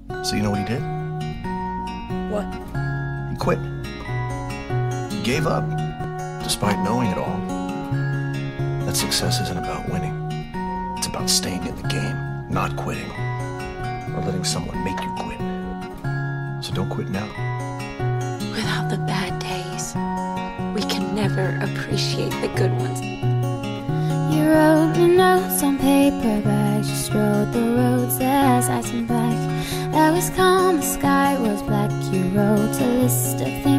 So you know what he did? What? He quit. He gave up, despite knowing it all. That success isn't about winning. It's about staying in the game, not quitting, or letting someone make you quit. So don't quit now. Without the bad days, we can never appreciate the good ones. You wrote me notes on paper bags. You strode the roads as I turned back. I was calm, the sky was black. You wrote a list of things